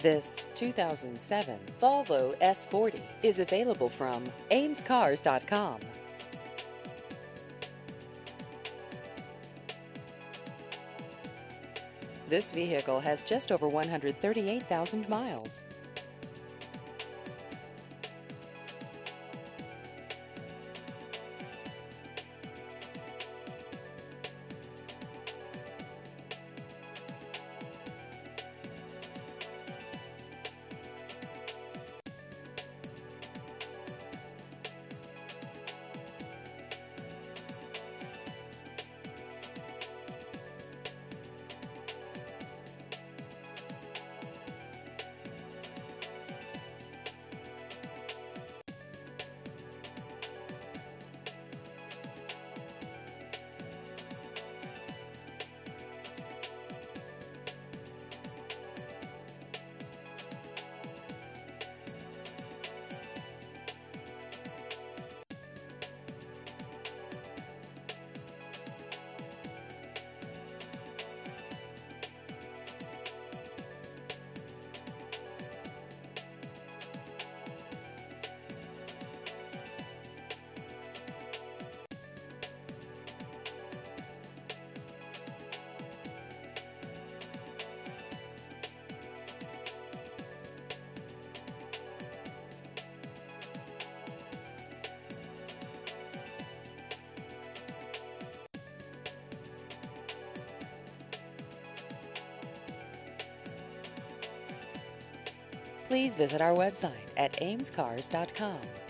This 2007 Volvo S40 is available from AmesCars.com. This vehicle has just over 138,000 miles. Please visit our website at AmesCars.com.